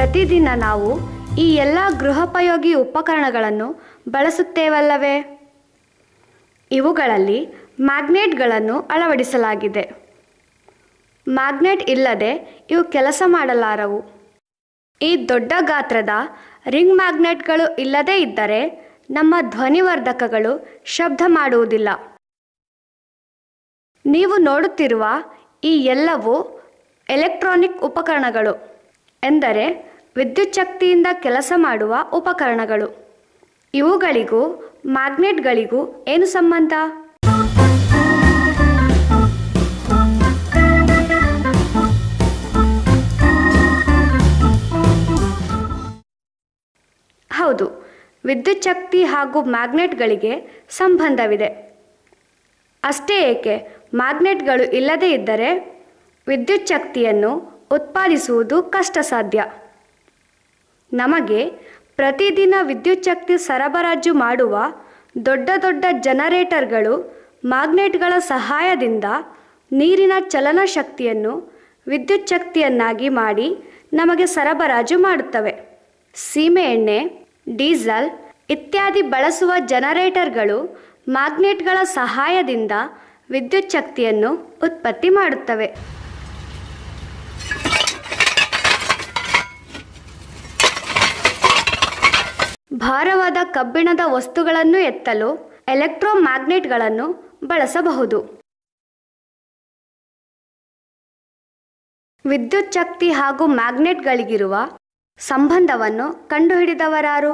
ಪ್ರತಿದಿನ ನಾವು ಈ ಎಲ್ಲ ಗೃಹೋಪಯೋಗಿ ಉಪಕರಣಗಳನ್ನು ಬಳಸುತ್ತೇವಲ್ಲವೇ? ಇವುಗಳಲ್ಲಿ ಮ್ಯಾಗ್ನೆಟ್ಗಳನ್ನು ಅಳವಡಿಸಲಾಗಿದೆ. ಮ್ಯಾಗ್ನೆಟ್ ಇಲ್ಲದೆ ಇವು ಕೆಲಸ ಮಾಡಲಾರವು. ಈ ದೊಡ್ಡ ಗಾತ್ರದ ರಿಂಗ್ ಮ್ಯಾಗ್ನೆಟ್ಗಳು ಇಲ್ಲದೇ ಇದ್ದರೆ ನಮ್ಮ ಧ್ವನಿವರ್ಧಕಗಳು ಶಬ್ದ ಮಾಡುವುದಿಲ್ಲ. ನೀವು ನೋಡುತ್ತಿರುವ ಈ ಎಲ್ಲವೂ ಎಲೆಕ್ಟ್ರಾನಿಕ್ ಉಪಕರಣಗಳು, ಎಂದರೆ ವಿದ್ಯುತ್ ಶಕ್ತಿಯಿಂದ ಕೆಲಸ ಮಾಡುವ ಉಪಕರಣಗಳು. ಇವುಗಳಿಗೂ ಮ್ಯಾಗ್ನೆಟ್ಗಳಿಗೂ ಏನು ಸಂಬಂಧ? ಹೌದು, ವಿದ್ಯುತ್ ಶಕ್ತಿ ಹಾಗೂ ಮ್ಯಾಗ್ನೆಟ್ಗಳಿಗೆ ಸಂಬಂಧವಿದೆ. ಅಷ್ಟೇ ಏಕೆ, ಮ್ಯಾಗ್ನೆಟ್ಗಳು ಇಲ್ಲದೇ ಇದ್ದರೆ ವಿದ್ಯುತ್ ಶಕ್ತಿಯನ್ನು ಉತ್ಪಾದಿಸುವುದು ಕಷ್ಟ ಸಾಧ್ಯ. ನಮಗೆ ಪ್ರತಿದಿನ ವಿದ್ಯುತ್ ಶಕ್ತಿ ಸರಬರಾಜು ಮಾಡುವ ದೊಡ್ಡ ದೊಡ್ಡ ಜನರೇಟರ್ಗಳು ಮ್ಯಾಗ್ನೆಟ್ಗಳ ಸಹಾಯದಿಂದ ನೀರಿನ ಚಲನ ಶಕ್ತಿಯನ್ನು ವಿದ್ಯುತ್ ಶಕ್ತಿಯನ್ನಾಗಿ ಮಾಡಿ ನಮಗೆ ಸರಬರಾಜು ಮಾಡುತ್ತವೆ. ಸೀಮೆಎಣ್ಣೆ, ಡೀಸೆಲ್ ಇತ್ಯಾದಿ ಬಳಸುವ ಜನರೇಟರ್ಗಳು ಮ್ಯಾಗ್ನೆಟ್ಗಳ ಸಹಾಯದಿಂದ ವಿದ್ಯುತ್ ಶಕ್ತಿಯನ್ನು ಉತ್ಪತ್ತಿ ಮಾಡುತ್ತವೆ. ಭಾರವಾದ ಕಬ್ಬಿಣದ ವಸ್ತುಗಳನ್ನು ಎತ್ತಲು ಎಲೆಕ್ಟ್ರೋಮ್ಯಾಗ್ನೆಟ್ಗಳನ್ನು ಬಳಸಬಹುದು. ವಿದ್ಯುತ್ ಶಕ್ತಿ ಹಾಗೂ ಮ್ಯಾಗ್ನೆಟ್ಗಳಿಗಿರುವ ಸಂಬಂಧವನ್ನು ಕಂಡುಹಿಡಿದವರಾರು?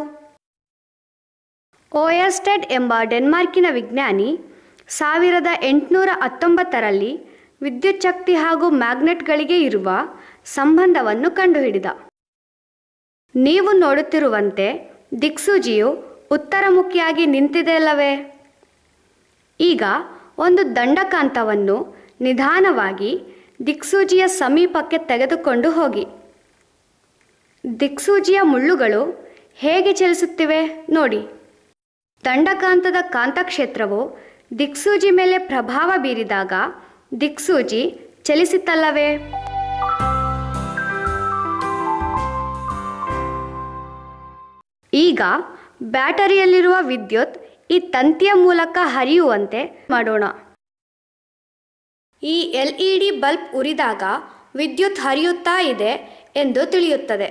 ಓಯರ್ಸ್ಟೆಡ್ ಎಂಬ ಡೆನ್ಮಾರ್ಕಿನ ವಿಜ್ಞಾನಿ 1819ರಲ್ಲಿ ವಿದ್ಯುತ್ ಶಕ್ತಿ ಹಾಗೂ ಮ್ಯಾಗ್ನೆಟ್ಗಳಿಗೆ ಇರುವ ಸಂಬಂಧವನ್ನು ಕಂಡುಹಿಡಿದ. ನೀವು ನೋಡುತ್ತಿರುವಂತೆ ದಿಕ್ಸೂಚಿಯು ಉತ್ತರಮುಖಿಯಾಗಿ ನಿಂತಿದೆಯಲ್ಲವೇ? ಈಗ ಒಂದು ದಂಡಕಾಂತವನ್ನು ನಿಧಾನವಾಗಿ ದಿಕ್ಸೂಚಿಯ ಸಮೀಪಕ್ಕೆ ತೆಗೆದುಕೊಂಡು ಹೋಗಿ. ದಿಕ್ಸೂಚಿಯ ಮುಳ್ಳುಗಳು ಹೇಗೆ ಚಲಿಸುತ್ತಿವೆ ನೋಡಿ. ದಂಡಕಾಂತದ ಕಾಂತಕ್ಷೇತ್ರವು ದಿಕ್ಸೂಚಿ ಮೇಲೆ ಪ್ರಭಾವ ಬೀರಿದಾಗ ದಿಕ್ಸೂಚಿ ಚಲಿಸಿತಲ್ಲವೇ? ಈಗ ಬ್ಯಾಟರಿಯಲ್ಲಿರುವ ವಿದ್ಯುತ್ ಈ ತಂತಿಯ ಮೂಲಕ ಹರಿಯುವಂತೆ ಮಾಡೋಣ. ಈ LED ಬಲ್ಬ್ ಉರಿದಾಗ ವಿದ್ಯುತ್ ಹರಿಯುತ್ತಾ ಇದೆ ಎಂದು ತಿಳಿಯುತ್ತದೆ.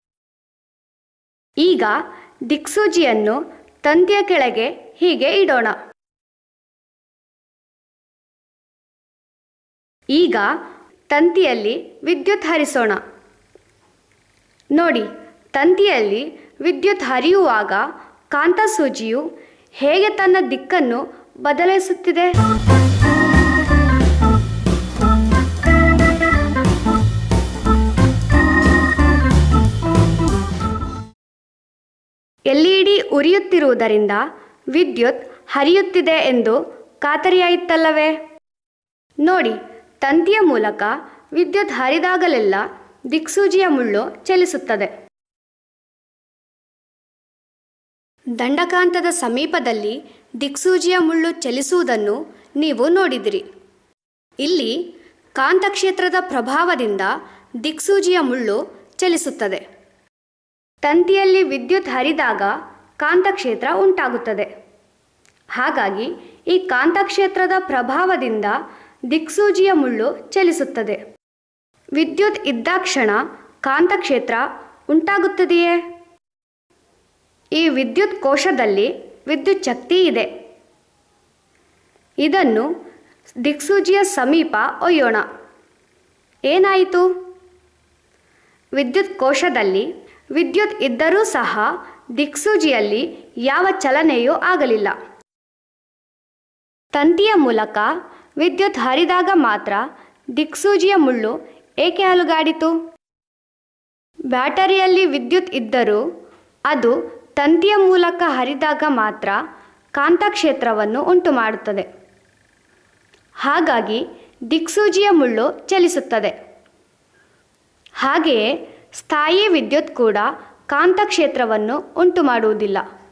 ಈಗ ದಿಕ್ಸೂಚಿಯನ್ನು ತಂತಿಯ ಕೆಳಗೆ ಹೀಗೆ ಇಡೋಣ. ಈಗ ತಂತಿಯಲ್ಲಿ ವಿದ್ಯುತ್ ಹರಿಸೋಣ. ನೋಡಿ, ತಂತಿಯಲ್ಲಿ ವಿದ್ಯುತ್ ಹರಿಯುವಾಗ ಕಾಂತಸೂಚಿಯು ಹೇಗೆ ತನ್ನ ದಿಕ್ಕನ್ನು ಬದಲಿಸುತ್ತಿದೆ? LED ಉರಿಯುತ್ತಿರುವುದರಿಂದ ವಿದ್ಯುತ್ ಹರಿಯುತ್ತಿದೆ ಎಂದು ಖಾತರಿಯಾಯಿತಲ್ಲವೇ? ನೋಡಿ, ತಂತಿಯ ಮೂಲಕ ವಿದ್ಯುತ್ ಹರಿದಾಗಲೆಲ್ಲ ದಿಕ್ಸೂಚಿಯ ಮುಳ್ಳು ಚಲಿಸುತ್ತದೆ. ದಂಡಕಾಂತದ ಸಮೀಪದಲ್ಲಿ ದಿಕ್ಸೂಚಿಯ ಮುಳ್ಳು ಚಲಿಸುವುದನ್ನು ನೀವು ನೋಡಿದಿರಿ. ಇಲ್ಲಿ ಕಾಂತಕ್ಷೇತ್ರದ ಪ್ರಭಾವದಿಂದ ದಿಕ್ಸೂಚಿಯ ಮುಳ್ಳು ಚಲಿಸುತ್ತದೆ. ತಂತಿಯಲ್ಲಿ ವಿದ್ಯುತ್ ಹರಿದಾಗ ಕಾಂತಕ್ಷೇತ್ರ ಉಂಟಾಗುತ್ತದೆ. ಹಾಗಾಗಿ ಈ ಕಾಂತಕ್ಷೇತ್ರದ ಪ್ರಭಾವದಿಂದ ದಿಕ್ಸೂಚಿಯ ಮುಳ್ಳು ಚಲಿಸುತ್ತದೆ. ವಿದ್ಯುತ್ ಇದ್ದಾಕ್ಷಣ ಕಾಂತಕ್ಷೇತ್ರ ಉಂಟಾಗುತ್ತದೆಯೇ? ಈ ವಿದ್ಯುತ್ ಕೋಶದಲ್ಲಿ ವಿದ್ಯುತ್ ಶಕ್ತಿ ಇದೆ. ಇದನ್ನು ದಿಕ್ಸೂಚಿಯ ಸಮೀಪ ಒಯ್ಯೋಣ. ಏನಾಯಿತು? ವಿದ್ಯುತ್ ಕೋಶದಲ್ಲಿ ವಿದ್ಯುತ್ ಇದ್ದರೂ ಸಹ ದಿಕ್ಸೂಚಿಯಲ್ಲಿ ಯಾವ ಚಲನೆಯೂ ಆಗಲಿಲ್ಲ. ತಂತಿಯ ಮೂಲಕ ವಿದ್ಯುತ್ ಹರಿದಾಗ ಮಾತ್ರ ದಿಕ್ಸೂಚಿಯ ಮುಳ್ಳು ಏಕೆ ಅಲುಗಾಡಿತು? ಬ್ಯಾಟರಿಯಲ್ಲಿ ವಿದ್ಯುತ್ ಇದ್ದರೂ ಅದು ತಂತಿಯ ಮೂಲಕ ಹರಿದಾಗ ಮಾತ್ರ ಕಾಂತಕ್ಷೇತ್ರವನ್ನು ಉಂಟುಮಾಡುತ್ತದೆ. ಹಾಗಾಗಿ ದಿಕ್ಸೂಚಿಯ ಮುಳ್ಳು ಚಲಿಸುತ್ತದೆ. ಹಾಗೆಯೇ ಸ್ಥಾಯಿ ವಿದ್ಯುತ್ ಕೂಡ ಕಾಂತಕ್ಷೇತ್ರವನ್ನು ಉಂಟುಮಾಡುವುದಿಲ್ಲ.